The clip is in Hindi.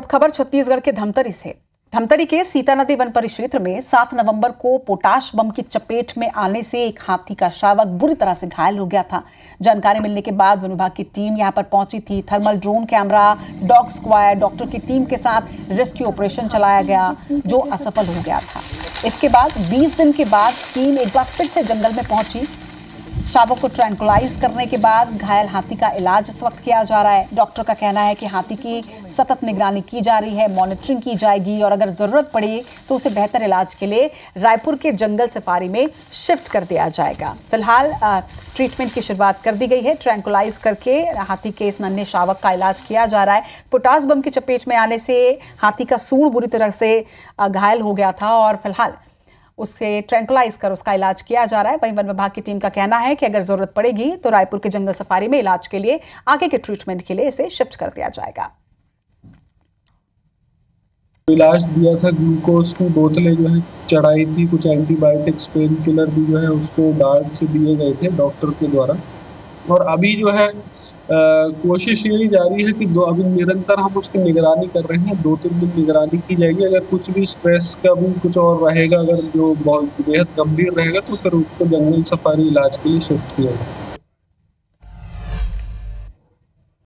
खबर छत्तीसगढ़ के धमतरी से। धमतरी के सीता नदी वन परिक्षेत्र में 7 नवंबर को पोटाश बम की चपेट में आने से एक हाथी का शावक बुरी तरह से घायल हो गया था। जानकारी मिलने के बाद वन विभाग की टीम यहां पर पहुंची थी। Thermal drone camera, dog squad, doctor की टीम के साथ रेस्क्यू ऑपरेशन चलाया गया, जो असफल हो गया था। इसके बाद 20 दिन के बाद टीम एक बार फिर से जंगल में पहुंची। शावक को ट्रैंकुलाइज करने के बाद घायल हाथी का इलाज इस वक्त किया जा रहा है। डॉक्टर का कहना है कि हाथी की सतत निगरानी की जा रही है, मॉनिटरिंग की जाएगी और अगर जरूरत पड़ी तो उसे बेहतर इलाज के लिए रायपुर के जंगल सफारी में शिफ्ट कर दिया जाएगा। फिलहाल ट्रीटमेंट की शुरुआत कर दी गई है। ट्रैंकुलाइज करके हाथी के इस नन्हे शावक का इलाज किया जा रहा है। पोटाश बम की चपेट में आने से हाथी का सूंड बुरी तरह से घायल हो गया था और फिलहाल उसे ट्रैंकुलाइज कर उसका इलाज किया जा रहा है। वहीं वन विभाग की टीम का कहना है कि अगर जरूरत पड़ेगी तो रायपुर के जंगल सफारी में इलाज के लिए आगे के ट्रीटमेंट के लिए इसे शिफ्ट कर दिया जाएगा। इलाज दिया था, ग्लूकोज की बोतलें जो है चढ़ाई थी, कुछ एंटीबायोटिक्स, पेन किलर भी जो है उसको गार्ड से दिए गए थे डॉक्टर के द्वारा। और अभी जो है कोशिश यही जारी है कि अभी निरंतर हम उसकी निगरानी कर रहे हैं। 2-3 दिन निगरानी की जाएगी। अगर कुछ भी स्ट्रेस का भी कुछ और रहेगा, अगर जो बहुत बेहद गंभीर रहेगा तो फिर उसको जंगल सफारी इलाज के लिए शिफ्ट किया जाएगा।